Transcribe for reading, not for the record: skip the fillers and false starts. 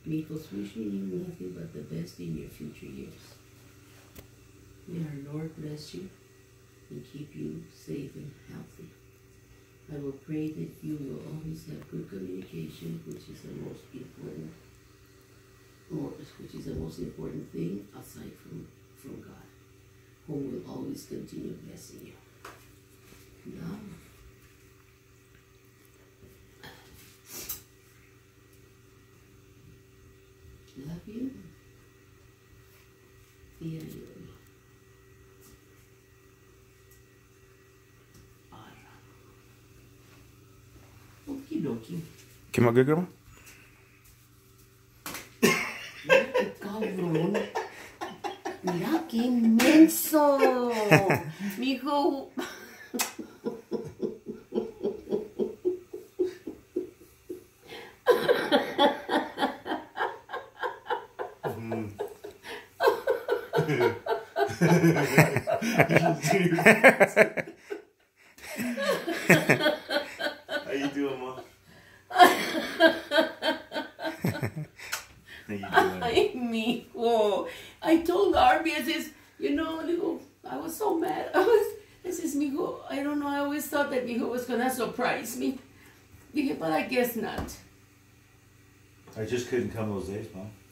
Mijo's wishing you nothing but the best in your future years. May our Lord bless you and keep you safe and healthy. I will pray that you will always have good communication, which is the most important, thing aside from God, who will always continue blessing you. Now, love you. Tio Eddie. Okidoki. ¿Qué más que grama? Cabrón. Mira qué inmenso. Mijo. How you doing, Ma? How you doing? Ay, mijo. I told Arby, I says, mijo, I was so mad. I says, mijo, I don't know, I always thought that mijo was gonna surprise me. Dije, but I guess not. I just couldn't come those days, Mom.